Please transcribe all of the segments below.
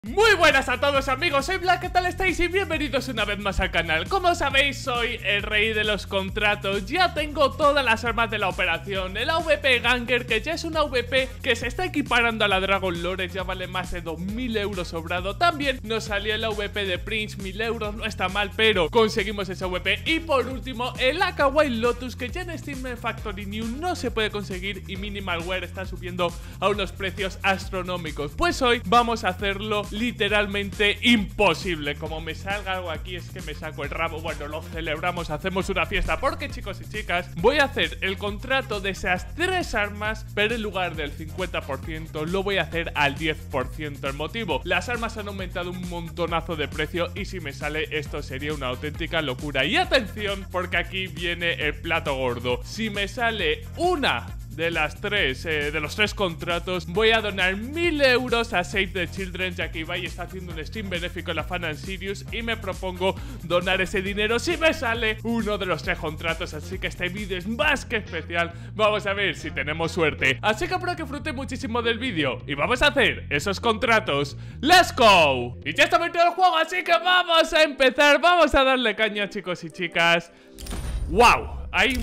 Muy buenas a todos amigos, soy Black, ¿qué tal estáis? Y bienvenidos una vez más al canal. Como sabéis, soy el rey de los contratos. Ya tengo todas las armas de la operación. El AVP Ganger, que ya es una AVP que se está equiparando a la Dragon Lore. Ya vale más de 2000 euros sobrado. También nos salió el AVP de Prince, 1000 euros, no está mal, pero conseguimos ese AVP. Y por último, el AK White Lotus, que ya en Steam Factory New no se puede conseguir y Minimalware está subiendo a unos precios astronómicos. Pues hoy vamos a hacerlo literalmente imposible. Como me salga algo aquí es que me saco el rabo. Bueno, lo celebramos, hacemos una fiesta, porque chicos y chicas, voy a hacer el contrato de esas tres armas, pero en lugar del 50% lo voy a hacer al 10%. El motivo: las armas han aumentado un montonazo de precio y si me sale esto sería una auténtica locura. Y atención, porque aquí viene el plato gordo. Si me sale una de las tres, de los tres contratos, voy a donar 1000 euros a Save the Children, ya que Ibai está haciendo un stream benéfico en la Fan and Sirius y me propongo donar ese dinero si me sale uno de los tres contratos. Así que este vídeo es más que especial. Vamos a ver si tenemos suerte. Así que espero que disfruten muchísimo del vídeo y vamos a hacer esos contratos. ¡Let's go! Y ya está metido el juego, así que vamos a empezar. Vamos a darle caña, chicos y chicas. ¡Wow! Hay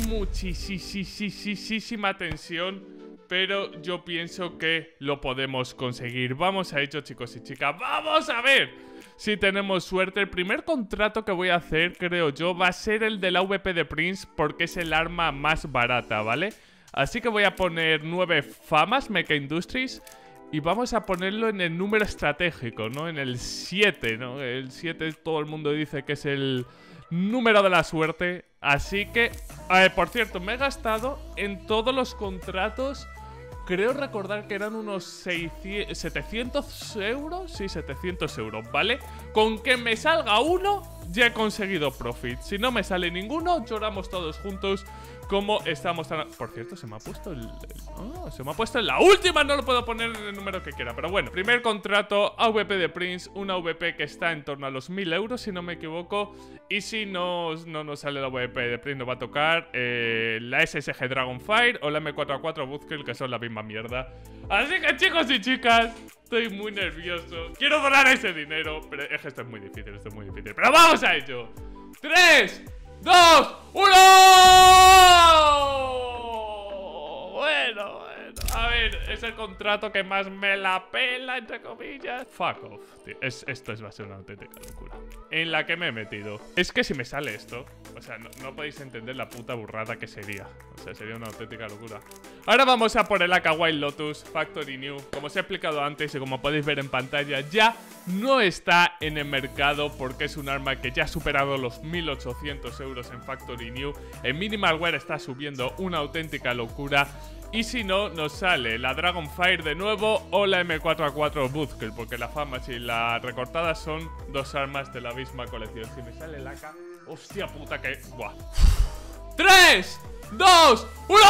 muchísima tensión, pero yo pienso que lo podemos conseguir. Vamos a ello, chicos y chicas. ¡Vamos a ver si tenemos suerte! El primer contrato que voy a hacer, creo yo, va a ser el del AVP de Prince, porque es el arma más barata, ¿vale? Así que voy a poner 9 famas, Mecha Industries, y vamos a ponerlo en el número estratégico, ¿no? En el 7, ¿no? El 7 todo el mundo dice que es el número de la suerte. Así que, por cierto, me he gastado en todos los contratos, creo recordar que eran unos 700 euros. Sí, 700 euros, ¿vale? Con que me salga uno, ya he conseguido profit. Si no me sale ninguno, lloramos todos juntos. Como estamos tan... Por cierto, se me ha puesto se me ha puesto en la última. No lo puedo poner en el número que quiera. Pero bueno, primer contrato, AVP de Prince. Una AVP que está en torno a los 1000 euros, si no me equivoco. Y si no nos sale la AVP de Prince, nos va a tocar la SSG Dragonfire o la M4A4 Buzzkill, que son la misma mierda. Así que, chicos y chicas, estoy muy nervioso. Quiero donar ese dinero, pero es que esto es muy difícil, Pero vamos a ello. 3, 2, 1. Bueno, a ver, es el contrato que más me la pela, entre comillas. Fuck off, tío. Esto va a ser una auténtica locura en la que me he metido. Es que si me sale esto, o sea, no podéis entender la puta burrada que sería. O sea, sería una auténtica locura. Ahora vamos a por el AK White Lotus Factory New. Como os he explicado antes y como podéis ver en pantalla, ya no está en el mercado porque es un arma que ya ha superado los 1800 euros en Factory New. En Minimalware está subiendo una auténtica locura. Y si no, nos sale la Dragonfire de nuevo o la M4A4 Buzzkill, porque la fama y la recortada son dos armas de la misma colección. Si me sale el AK, hostia puta que... ¡Buah! 3, 2, 1.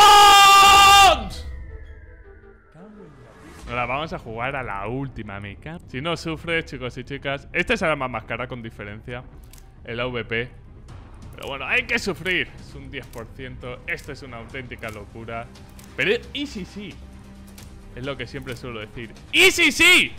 Ahora vamos a jugar a la última mecha. Si no sufres, chicos y chicas, esta es la arma más cara con diferencia, el AVP. Pero bueno, hay que sufrir. Es un 10%. Esto es una auténtica locura. Pero ¿y si sí? Es lo que siempre suelo decir. ¡Y si sí!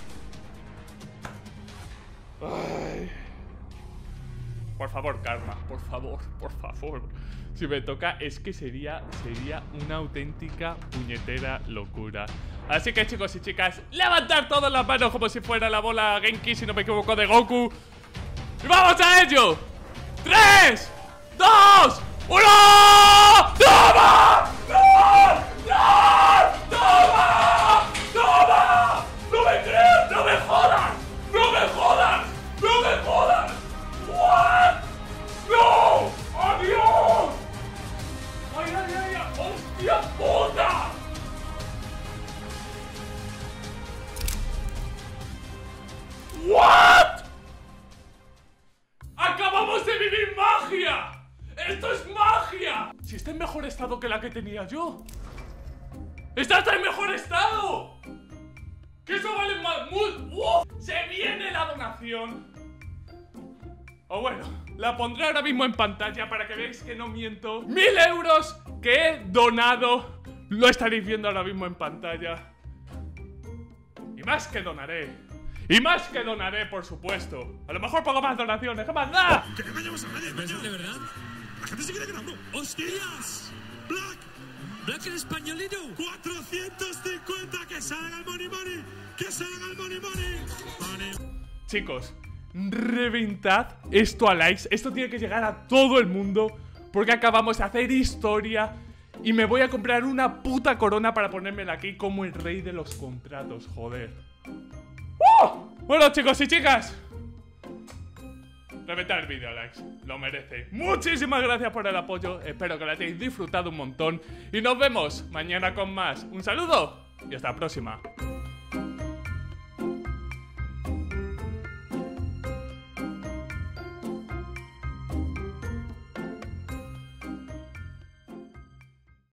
Ay. Por favor, karma. Por favor. Si me toca, es que sería una auténtica puñetera locura. Así que, chicos y chicas, levantar todas las manos como si fuera la bola Genki, si no me equivoco, de Goku. ¡Y vamos a ello! 3, 2, 1. ¡Toma! ¡No! ¡No! ¡Toma! ¡Toma! ¡No me creas! ¡No me jodas! ¡No me jodas! ¡No me jodas! ¿What? ¡No! ¡Adiós! ¡Ay, ay, ay! ¡Hostia puta! ¿What? ¡Acabamos de vivir magia! ¡Esto es magia! Si está en mejor estado que la que tenía yo. ¡Está en mejor estado! ¡Que eso vale más! ¡Se viene la donación! O bueno, la pondré ahora mismo en pantalla para que veáis que no miento. 1000 euros que he donado. Lo estaréis viendo ahora mismo en pantalla. Y más que donaré. Y más que donaré, por supuesto. A lo mejor pongo más donaciones. ¿Qué más da? Que no engañamos a nadie, coño. ¿De verdad? La gente se quiere que no. ¡Hostias! Black, ¡Black el españolito! 450, que salga el money money. Que salga el money money. Money. Chicos, reventad esto a likes. Esto tiene que llegar a todo el mundo, porque acabamos de hacer historia. Y me voy a comprar una puta corona para ponérmela aquí como el rey de los contratos, joder. Bueno, chicos y chicas, reventad el vídeo, likes, lo merece. Muchísimas gracias por el apoyo. Espero que lo hayáis disfrutado un montón. Y nos vemos mañana con más. Un saludo y hasta la próxima.